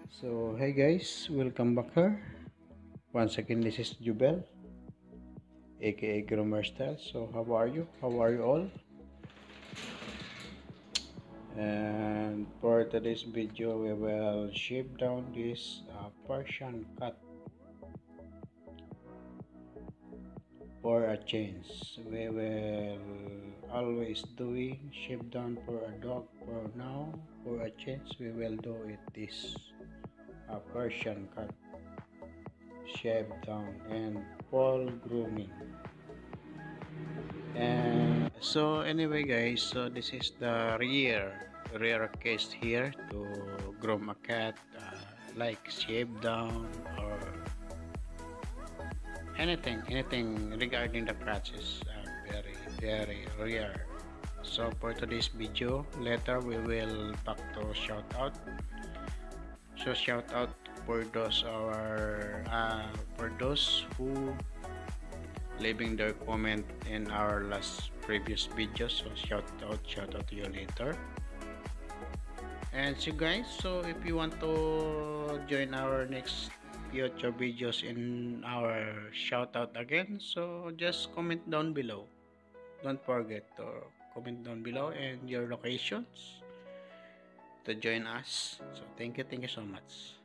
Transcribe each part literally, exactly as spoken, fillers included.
So hey guys, welcome back here. Once again, this is Jubel, aka Groomer Style. So how are you? How are you all? And for today's video, we will shape down this uh, Persian cat for a change. We will always doing shape down for a dog. For now, for a change, we will do it this uh, Persian cat shape down and full grooming. And so anyway guys, so this is the rare rare case here to groom a cat, uh, like shave down or anything anything regarding the cats is uh, very very rare. So for today's video, later we will back to shout out. So shout out for those our uh, for those who leaving their comment in our last previous video. So shout out shout out to you later. And so guys, so if you want to join our next future videos in our shout out again, so just comment down below. Don't forget to comment down below and your locations to join us. So thank you thank you so much.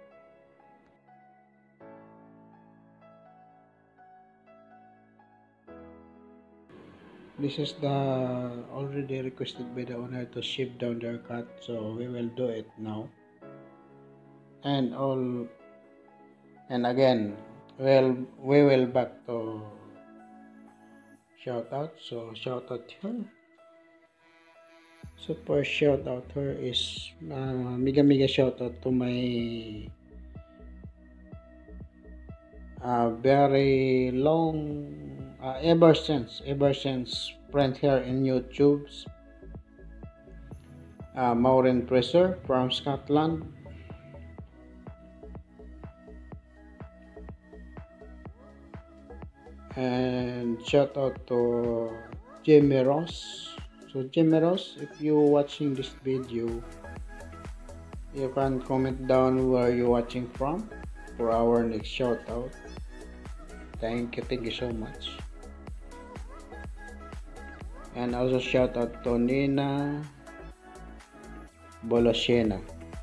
This is the already requested by the owner to ship down their cat, so we will do it now. And all and again, well, we will back to shout out. So shout out her. So first shout out her is uh, mega mega shout out to my uh, very long uh, ever since ever since friend here in YouTube's uh, Maureen Fraser from Scotland. And shout out to Jimmy Ross. So Jimmy Ross, if you watching this video, you can comment down where you watching from for our next shout out. Thank you, thank you so much. And also shout out to Nina Bolosena.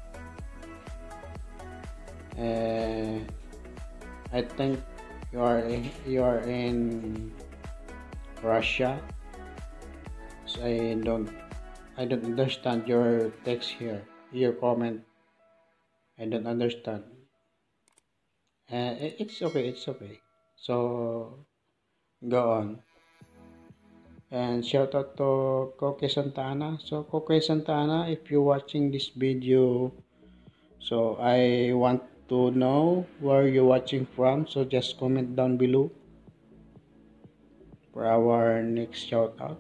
Uh, I think you are in, you are in Russia. So I don't I don't understand your text here, your comment. I don't understand. Uh, it's okay, it's okay. So go on. And shout out to Koke Santana. So Koke Santana, if you're watching this video, so I want to know where you're watching from. So just comment down below for our next shout out.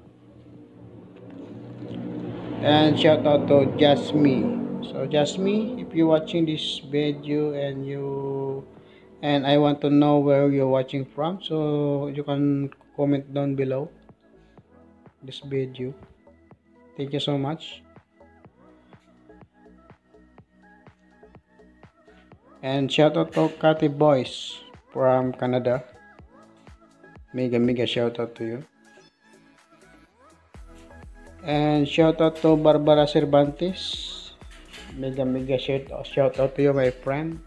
And shout out to Jasmine. So Jasmine, if you're watching this video and you and I want to know where you're watching from, so you can comment down below this video. Thank you so much. And shout out to Cathy Boys from Canada. Mega mega shout out to you. And shout out to Barbara Cervantes. Mega mega shout out, shout out to you, my friend.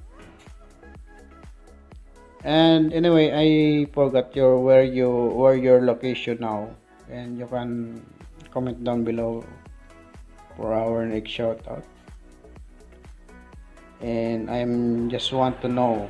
And anyway, I forgot your where you where your location now, and you can comment down below for our next shout out. And I'm just want to know.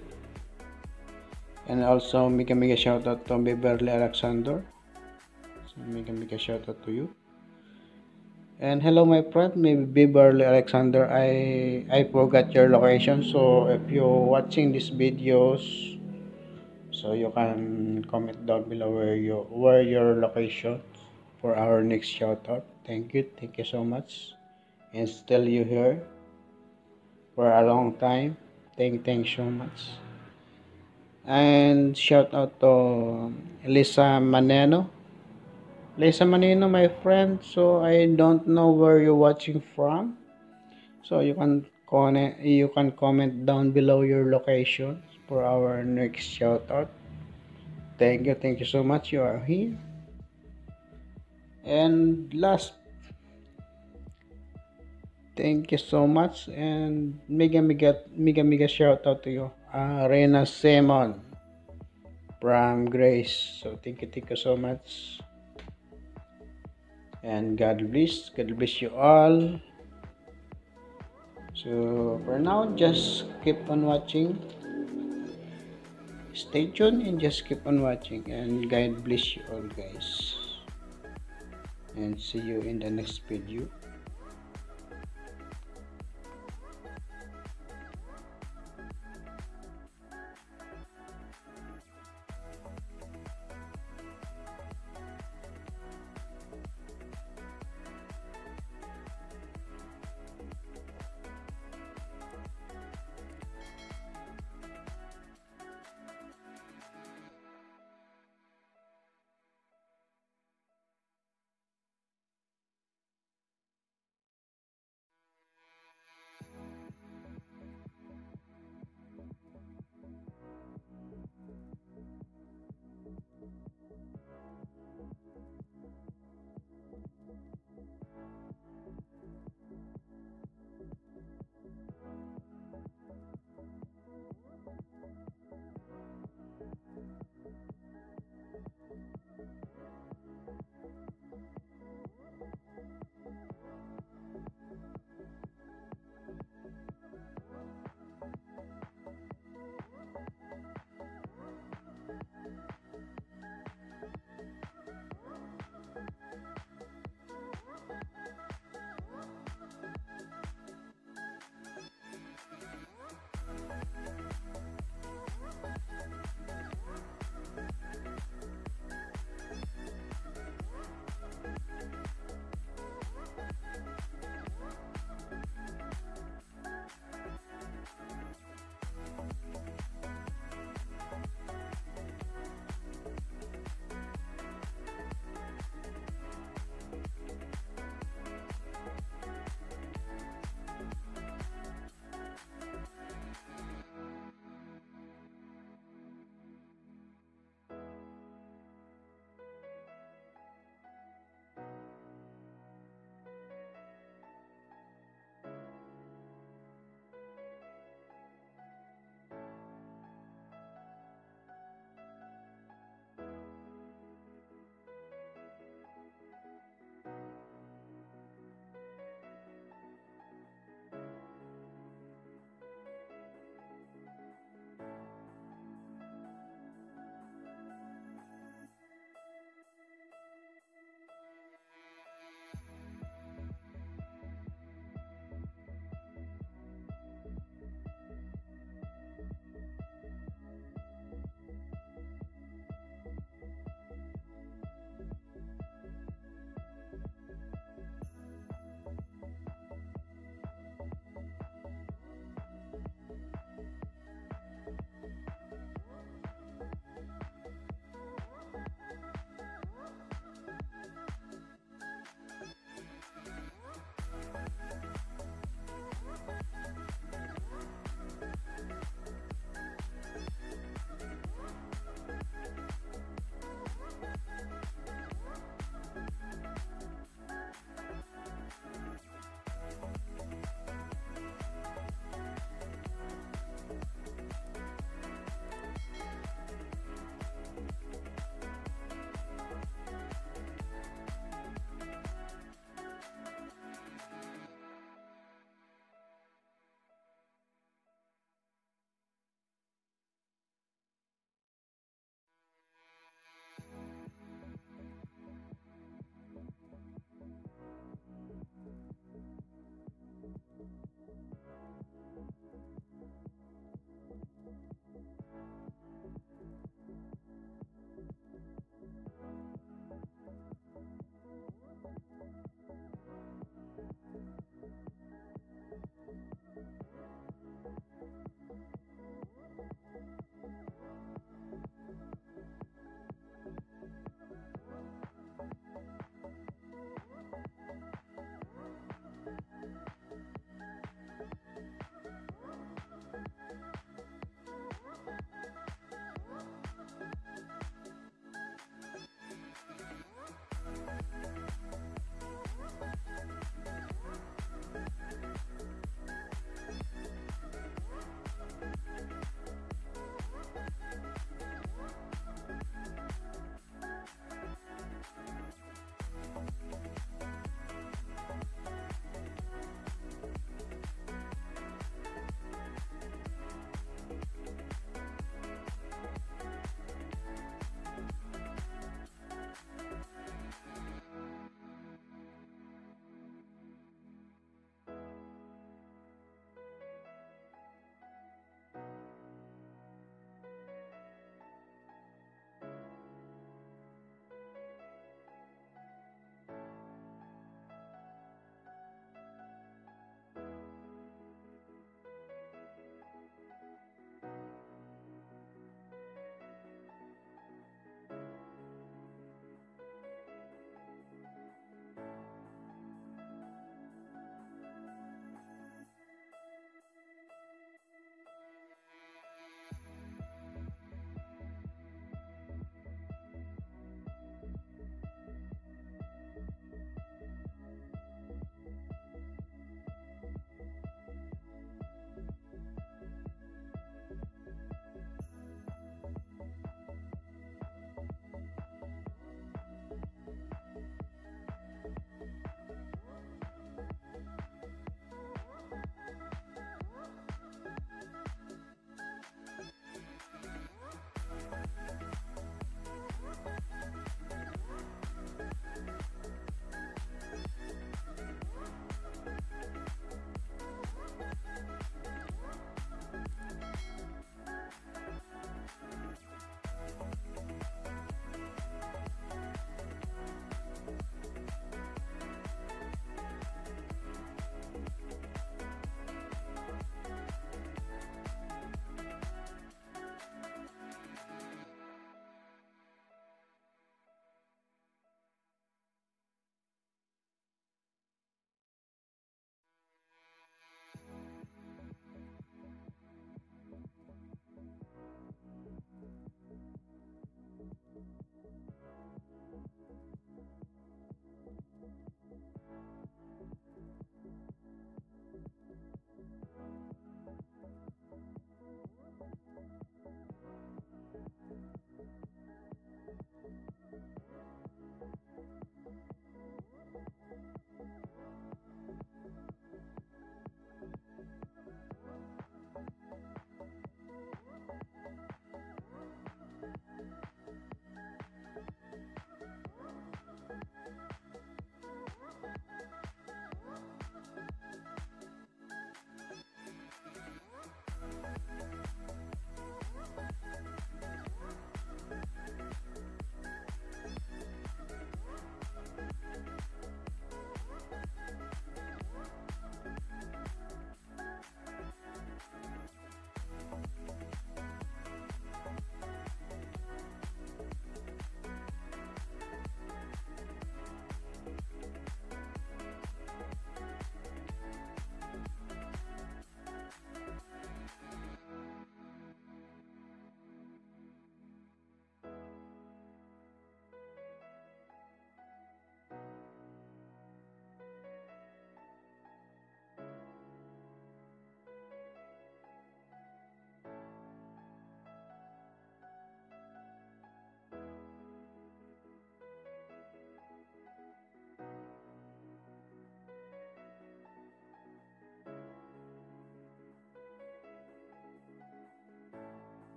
And also mega mega shout out to Beverly Alexander. So mega mega shout out to you. And hello my friend, maybe Beverly Alexander. I I forgot your location. So if you're watching these videos, so you can comment down below where you where your location for our next shout out. Thank you, thank you so much. And still you here for a long time. Thank thanks so much. And shout out to Lisa Maneno. Lisa Maneno, my friend. So I don't know where you're watching from. So you can comment you can comment down below your location for our next shout out. Thank you, thank you so much you are here. And last, thank you so much and mega mega mega mega shout out to you, uh, Rena Simon from Grace. So thank you, thank you so much. And God bless, God bless you all. So for now, just keep on watching. Stay tuned and just keep on watching. And God bless you all, guys. And see you in the next video.